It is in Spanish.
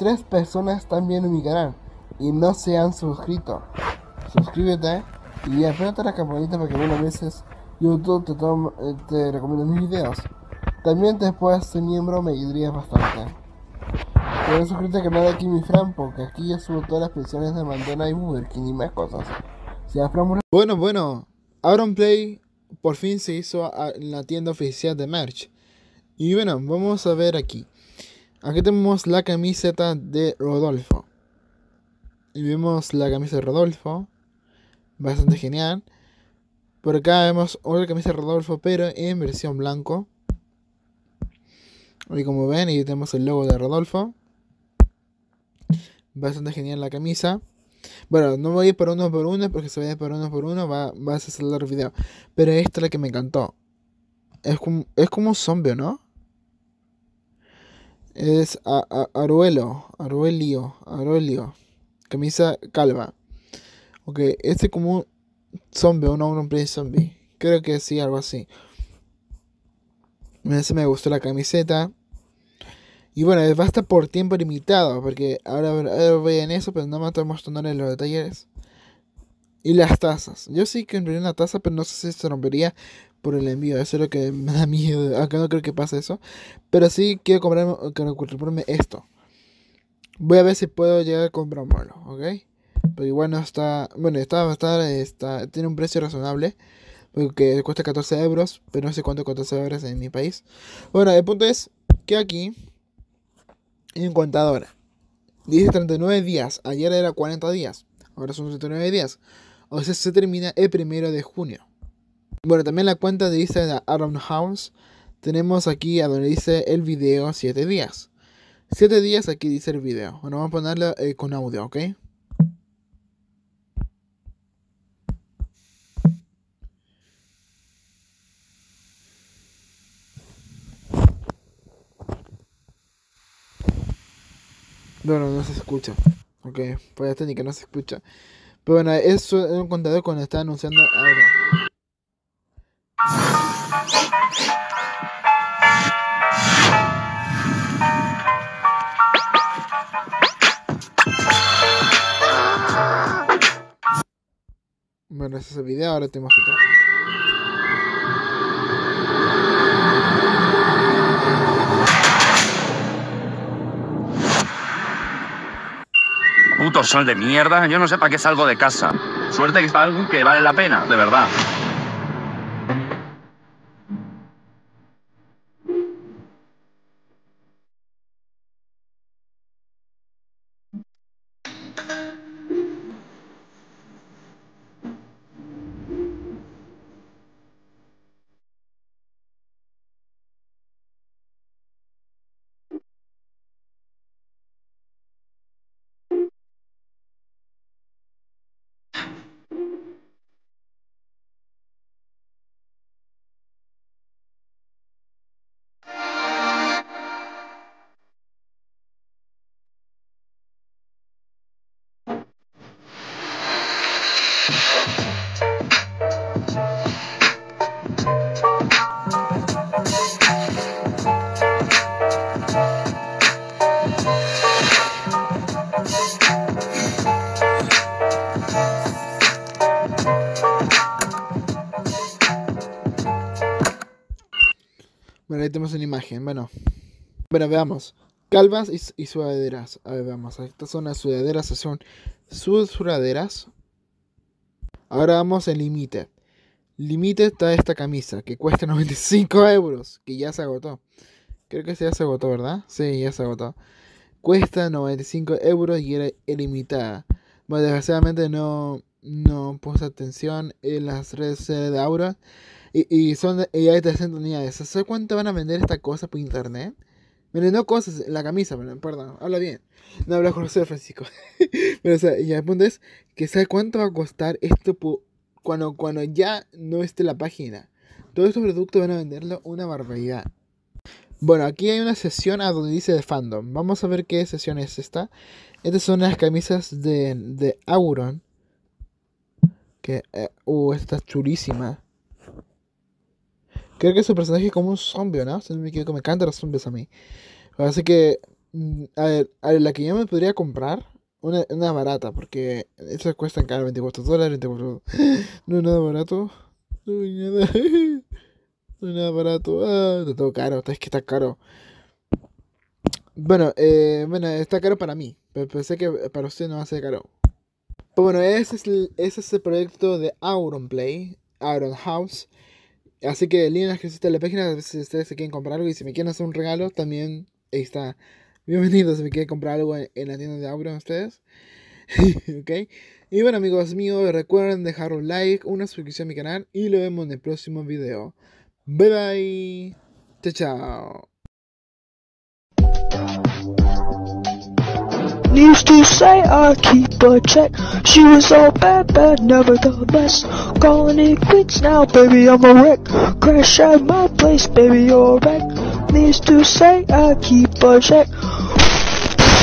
3 personas también en mi canal y no se han suscrito. Suscríbete y apérate la campanita para que algunas veces YouTube te recomienda mis videos. También te puedes ser miembro, me ayudaría bastante. Puedes suscribirte al canal de Kimi Fran porque aquí yo subo todas las pensiones de Mandela y Burger King y más cosas. Si bueno, Auronplay por fin se hizo en la tienda oficial de merch. Y bueno, vamos a ver aquí. Aquí tenemos la camiseta de Rodolfo. Y vemos la camisa de Rodolfo. Bastante genial. Por acá vemos otra camisa de Rodolfo, pero en versión blanco. Y como ven, ahí tenemos el logo de Rodolfo. Bastante genial la camisa. Bueno, no voy a ir por uno porque si voy a ir por uno vas a saltar el video. Pero esta es la que me encantó. Es como un zombie, ¿no? Es Aurelio. Camisa calva. Ok, este es como un zombie, un Auronplay zombie. Creo que sí, algo así. Ese me gustó la camiseta. Y bueno, va a estar por tiempo limitado. Porque ahora voy en eso, pero no me estoy mostrando los detalles. Y las tazas. Yo sí que compraría una taza, pero no sé si se rompería por el envío. Eso es lo que me da miedo. Acá no creo que pase eso. Pero sí quiero comprarme esto. Voy a ver si puedo llegar a comprármelo, ¿ok? Pero igual no está... Bueno, tiene un precio razonable. Porque cuesta 14 euros. Pero no sé cuánto 14 euros en mi país. Bueno, el punto es que aquí hay un contador. Dice 39 días. Ayer era 40 días. Ahora son 39 días. O sea, se termina el 1 de junio. Bueno, también la cuenta dice de Aaron House. Tenemos aquí a donde dice el video 7 días. 7 días aquí dice el video. Bueno, vamos a ponerlo con audio, ¿ok? Bueno, no se escucha. Ok, pues la técnica no se escucha. Pero bueno, eso es un contador cuando está anunciando ahora. Bueno, ese es el video, ahora tenemos que... Puto sol de mierda, yo no sé para qué salgo de casa. Suerte que está algo que vale la pena, de verdad. Bueno, ahí tenemos una imagen, bueno, veamos. Calvas y sudaderas. A ver, veamos. Estas son las sudaderas, son sus sudaderas. Ahora vamos en Limited. Limited está esta camisa que cuesta 95 euros. Que ya se agotó. Creo que ya se agotó, ¿verdad? Sí, ya se agotó. Cuesta 95 euros y era ilimitada. Bueno, desgraciadamente no puse atención en las redes sociales de Aura. Y hay 300 unidades. ¿Sabes cuánto van a vender esta cosa por internet? Miren, no cosas, la camisa, perdón, habla bien. No habla con José Francisco. Pero o sea, ya el punto es que ¿sabes cuánto va a costar esto cuando ya no esté la página? Todos estos productos van a venderlo una barbaridad. Bueno, aquí hay una sesión a donde dice de fandom. Vamos a ver qué sesión es esta. Estas son las camisas de Auron. Que, esta es chulísima. Creo que su personaje es como un zombie, ¿no? Si no me equivoco, me encantan los zombies a mí. Así que A ver, la que yo me podría comprar, una barata, porque eso cuesta caro, $24, 24. No es nada barato. No es nada, no es nada barato. Ah, está todo caro, es que está caro. Bueno, está caro para mí, pero pensé que para usted no va a ser caro. Pues bueno, ese es el proyecto de Auronplay, Auron House. Así que el link en la descripción de la página, si ustedes se quieren comprar algo y si me quieren hacer un regalo, también ahí está. Bienvenidos si me quieren comprar algo en la tienda de Auron ustedes. Ok. Y bueno, amigos míos, recuerden dejar un like, una suscripción a mi canal y lo vemos en el próximo video. Bye bye. Chao, chao. Used to say I keep a check. She was all bad, bad, never the best. Calling it quits now, baby, I'm a wreck. Crash at my place, baby, you're a wreck. Used to say I keep a check.